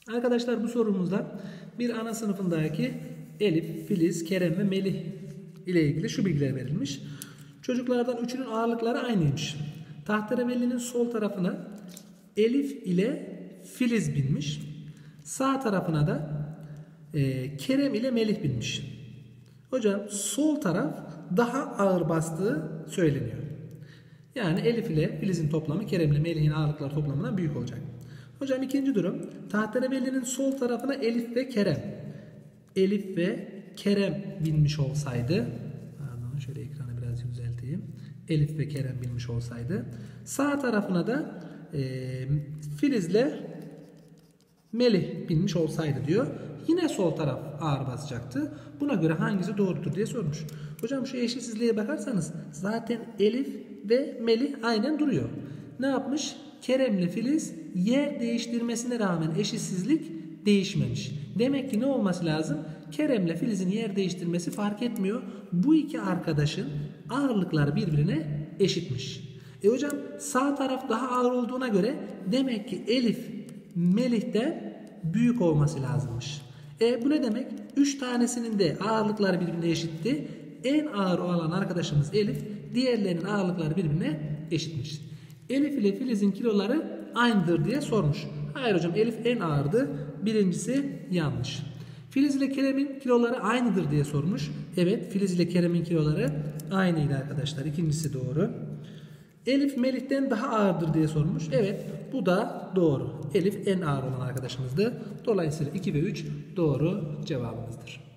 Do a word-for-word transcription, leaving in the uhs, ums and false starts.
Arkadaşlar bu sorumuzda bir ana sınıfındaki Elif, Filiz, Kerem ve Melih ile ilgili şu bilgiler verilmiş. Çocuklardan üçünün ağırlıkları aynıymış. Tahterevalli'nin sol tarafına Elif ile Filiz binmiş. Sağ tarafına da e, Kerem ile Melih binmiş. Hocam sol taraf daha ağır bastığı söyleniyor. Yani Elif ile Filiz'in toplamı Kerem ile Melih'in ağırlıkları toplamından büyük olacak. Hocam ikinci durum. Tahterevalli'nin sol tarafına Elif ve Kerem. Elif ve Kerem binmiş olsaydı, pardon şöyle ekranı biraz düzelteyim. Elif ve Kerem binmiş olsaydı, sağ tarafına da e, Filiz'le Melih binmiş olsaydı diyor. Yine sol taraf ağır basacaktı. Buna göre hangisi doğrudur diye sormuş. Hocam şu eşitsizliğe bakarsanız zaten Elif ve Melih aynen duruyor. Ne yapmış? Kerem'le Filiz yer değiştirmesine rağmen eşitsizlik değişmemiş. Demek ki ne olması lazım? Kerem'le Filiz'in yer değiştirmesi fark etmiyor. Bu iki arkadaşın ağırlıkları birbirine eşitmiş. E hocam sağ taraf daha ağır olduğuna göre demek ki Elif Melih'ten büyük olması lazımmış. E bu ne demek? üç tanesinin de ağırlıkları birbirine eşitti. En ağır olan arkadaşımız Elif, diğerlerinin ağırlıkları birbirine eşitmiş. Elif ile Filiz'in kiloları aynıdır diye sormuş. Hayır hocam, Elif en ağırdı. Birincisi yanlış. Filiz ile Kerem'in kiloları aynıdır diye sormuş. Evet, Filiz ile Kerem'in kiloları aynıydı arkadaşlar. İkincisi doğru. Elif Melih'ten daha ağırdır diye sormuş. Evet, bu da doğru. Elif en ağır olan arkadaşımızdı. Dolayısıyla iki ve üç doğru cevabımızdır.